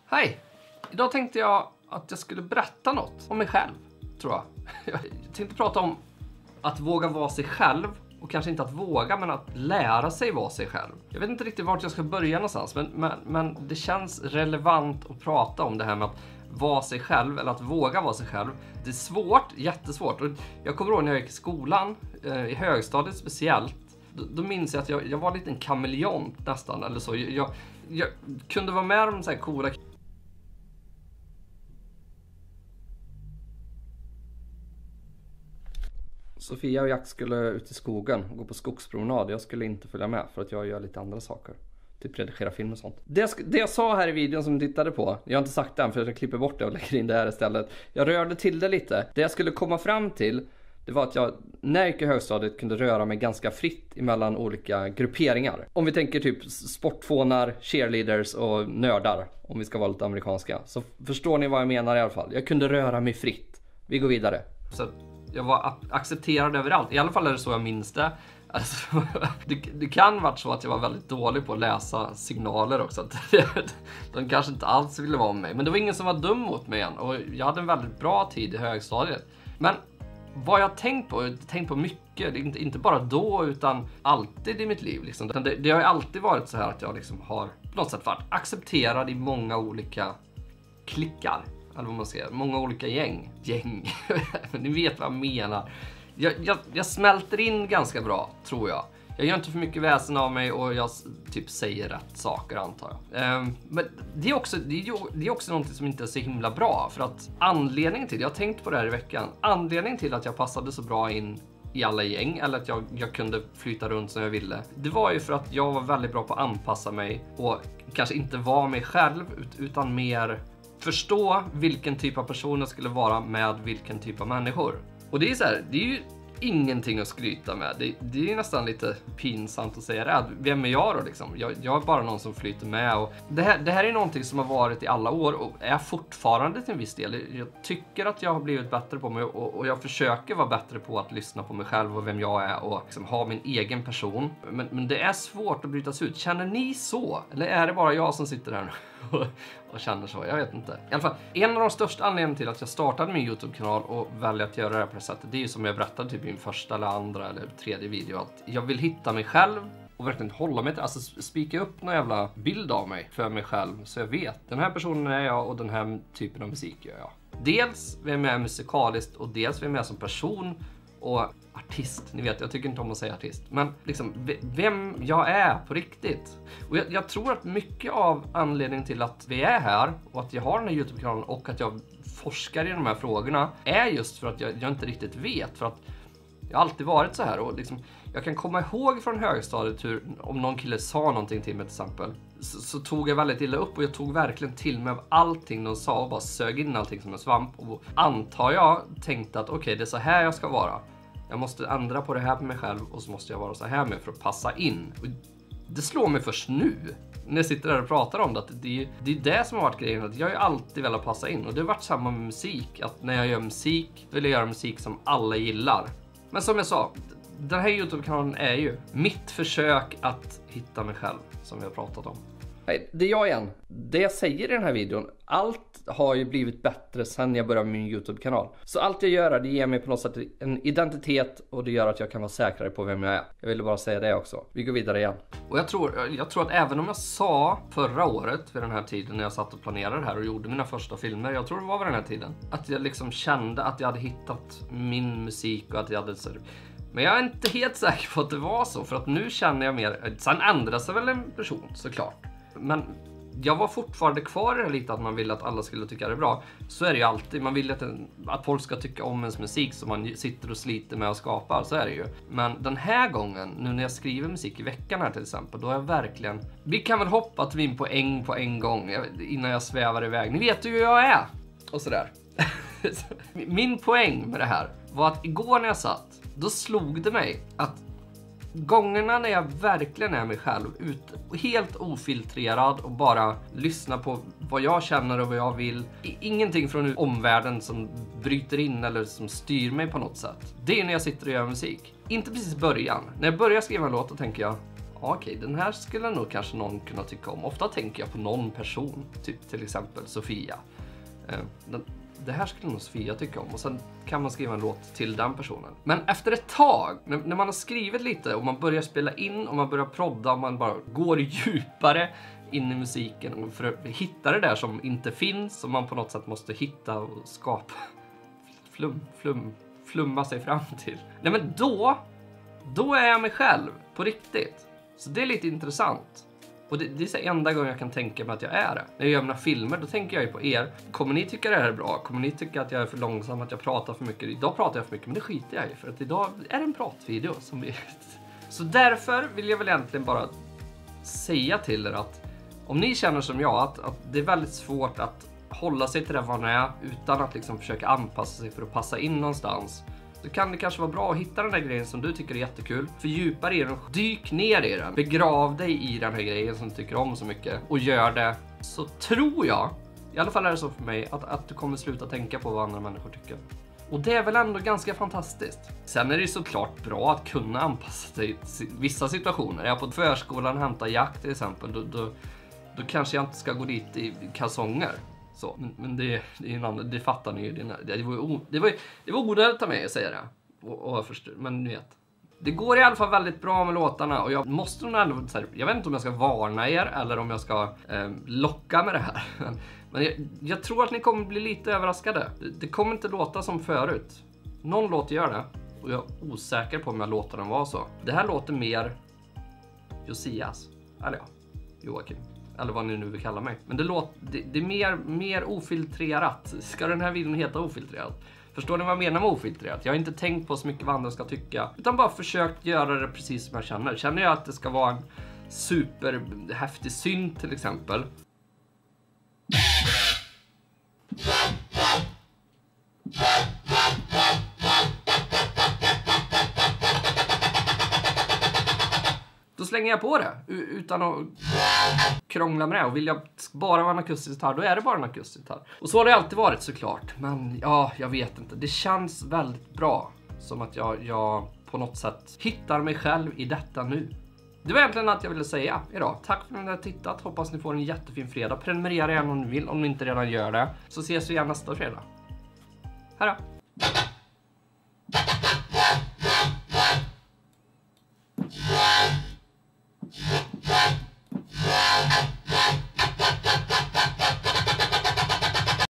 Hej! Idag tänkte jag att jag skulle berätta något om mig själv, tror jag. Jag tänkte prata om att våga vara sig själv. Och kanske inte att våga, men att lära sig vara sig själv. Jag vet inte riktigt vart jag ska börja någonstans. Men det känns relevant att prata om det här med att vara sig själv. Eller att våga vara sig själv. Det är svårt, jättesvårt. Och jag kommer ihåg när jag gick i skolan, i högstadiet speciellt. Då minns jag att jag var lite en kameleont nästan. Eller så. Jag kunde vara med om så här coola... Sofia och Jack skulle ut i skogen och gå på skogspromenad. Jag skulle inte följa med för att jag gör lite andra saker. Typ redigera film och sånt. Det jag sa här i videon som du tittade på. Jag har inte sagt det än för jag klipper bort det och lägger in det här istället. Jag rörde till det lite. Det jag skulle komma fram till, det var att jag när jag gick i högstadiet kunde röra mig ganska fritt emellan olika grupperingar. Om vi tänker typ sportfånar, cheerleaders och nördar. Om vi ska vara lite amerikanska. Så förstår ni vad jag menar i alla fall. Jag kunde röra mig fritt. Vi går vidare. Så jag var accepterad överallt. I alla fall är det så jag minns det. Alltså, det kan vara så att jag var väldigt dålig på att läsa signaler också. De kanske inte alls ville vara med mig. Men det var ingen som var dum mot mig än. Och jag hade en väldigt bra tid i högstadiet. Men vad jag tänkt på mycket. Inte bara då utan alltid i mitt liv. Liksom. Det har ju alltid varit så här att jag liksom har på något sätt varit accepterad i många olika klickar. Eller vad man säger, många olika gäng. Ni vet vad jag menar. Jag smälter in ganska bra, tror jag. Jag gör inte för mycket väsen av mig och jag typ säger rätt saker, antar jag. Men det är också något som inte är så himla bra. För att anledningen till, jag har tänkt på det här i veckan. Anledningen till att jag passade så bra in i alla gäng, eller att jag kunde flytta runt som jag ville. Det var ju för att jag var väldigt bra på att anpassa mig. Och kanske inte vara mig själv, utan mer... förstå vilken typ av person jag skulle vara med vilken typ av människor. Och det är så här, det är ju ingenting att skryta med. Det är nästan lite pinsamt att säga det. Vem är jag då liksom? Jag är bara någon som flyter med. Och det här är någonting som har varit i alla år och är fortfarande till en viss del. Jag tycker att jag har blivit bättre på mig och jag försöker vara bättre på att lyssna på mig själv och vem jag är och liksom ha min egen person. Men det är svårt att brytas ut. Känner ni så? Eller är det bara jag som sitter här nu och känner så? Jag vet inte. I alla fall, en av de största anledningarna till att jag startade min YouTube-kanal och väljer att göra det här på det sättet, det är ju som jag berättade typ i min första eller andra eller tredje video, att jag vill hitta mig själv och verkligen hålla mig till, alltså spika upp någon jävla bild av mig för mig själv så jag vet, den här personen är jag och den här typen av musik gör jag. Dels vem jag är musikaliskt och dels vem jag är som person och artist. Ni vet, jag tycker inte om att säga artist. Men liksom, vem jag är på riktigt. Och jag tror att mycket av anledningen till att vi är här och att jag har den här YouTube-kanalen och att jag forskar i de här frågorna är just för att jag inte riktigt vet. För att jag har alltid varit så här. Och liksom, jag kan komma ihåg från högstadiet hur om någon kille sa någonting till mig till exempel. Så tog jag väldigt illa upp och jag tog verkligen till mig av allting de sa och bara sög in allting som en svamp. Och antar jag tänkte att okej, det är så här jag ska vara. Jag måste ändra på det här på mig själv och så måste jag vara så här med för att passa in. Och det slår mig först nu när jag sitter där och pratar om det. Att det är det som har varit grejen. Att jag har ju alltid velat passa in. Och det har varit samma med musik. Att när jag gör musik vill jag göra musik som alla gillar. Men som jag sa, den här YouTube-kanalen är ju mitt försök att hitta mig själv som vi har pratat om. Hej, det är jag igen. Det jag säger i den här videon, allt har ju blivit bättre sen jag började med min YouTube-kanal. Så allt jag gör, det ger mig på något sätt en identitet och det gör att jag kan vara säkrare på vem jag är. Jag ville bara säga det också. Vi går vidare igen. Och jag tror att även om jag sa förra året vid den här tiden när jag satt och planerade det här och gjorde mina första filmer, jag tror det var vid den här tiden, att jag liksom kände att jag hade hittat min musik och att jag hade så. Men jag är inte helt säker på att det var så, för att nu känner jag mer, sen ändras det väl en person såklart. Men jag var fortfarande kvar i det lite att man vill att alla skulle tycka det är bra. Så är det ju alltid. Man vill att folk ska tycka om ens musik som man sitter och sliter med och skapar. Så är det ju. Men den här gången, nu när jag skriver musik i veckan här till exempel, då är jag verkligen... Vi kan väl hoppa till min poäng på en gång innan jag svävar iväg. Ni vet ju hur jag är. Och sådär. Min poäng med det här var att igår när jag satt, då slog det mig att gångerna när jag verkligen är mig själv, helt ofiltrerad och bara lyssnar på vad jag känner och vad jag vill. Ingenting från omvärlden som bryter in eller som styr mig på något sätt. Det är när jag sitter och gör musik. Inte precis början. När jag börjar skriva en låt, då tänker jag, okej, den här skulle nog kanske någon kunna tycka om. Ofta tänker jag på någon person, typ till exempel Sofia. Det här skulle nog Sofia tycka om, och sen kan man skriva en låt till den personen. Men efter ett tag, när man har skrivit lite och man börjar spela in och man börjar prodda och man bara går djupare in i musiken och för att hitta det där som inte finns, som man på något sätt måste hitta och skapa, flumma sig fram till. Nej, men då är jag mig själv på riktigt. Så det är lite intressant. Och det är så enda gången jag kan tänka mig att jag är det. När jag gör mina filmer, då tänker jag ju på er. Kommer ni tycka det här är bra? Kommer ni tycka att jag är för långsam, att jag pratar för mycket? Idag pratar jag för mycket, men det skiter jag i. För att idag är det en pratvideo som vi... Så därför vill jag väl egentligen bara säga till er att om ni känner som jag, att det är väldigt svårt att hålla sig till det man är utan att liksom försöka anpassa sig för att passa in någonstans, så kan det kanske vara bra att hitta den där grejen som du tycker är jättekul. Fördjupa i den, dyk ner i den. Begrav dig i den här grejen som du tycker om så mycket. Och gör det, så tror jag, i alla fall är det så för mig, att du kommer sluta tänka på vad andra människor tycker. Och det är väl ändå ganska fantastiskt. Sen är det ju såklart bra att kunna anpassa sig till vissa situationer. Är jag på förskolan och hämtar Jack till exempel, då kanske jag inte ska gå dit i kalsonger. Så, men det är en annan, det fattar ni ju. Det var onödigt av mig att säga det. Men ni vet. Det går i alla fall väldigt bra med låtarna. Och jag måste nog ändå, jag vet inte om jag ska varna er eller om jag ska locka med det här. Men jag tror att ni kommer bli lite överraskade. Det kommer inte låta som förut. Någon låt gör det. Och jag är osäker på om jag låter den vara så. Det här låter mer Josias. Eller ja, Joakim. Eller vad ni nu vill kalla mig. Men det är mer ofiltrerat. Ska den här videon heta ofiltrerat? Förstår ni vad jag menar med ofiltrerat? Jag har inte tänkt på så mycket vad andra ska tycka. Utan bara försökt göra det precis som jag känner. Känner jag att det ska vara en superhäftig synt till exempel. Då slänger jag på det utan att krångla med det. Och vill jag bara vara en akustisk gitarr, då är det bara en akustisk gitarr. Och så har det alltid varit såklart. Men ja, jag vet inte. Det känns väldigt bra. Som att jag på något sätt hittar mig själv i detta nu. Det var egentligen allt jag ville säga idag. Tack för att ni har tittat. Hoppas ni får en jättefin fredag. Prenumerera gärna om ni vill, om ni inte redan gör det. Så ses vi igen nästa fredag. Hej då!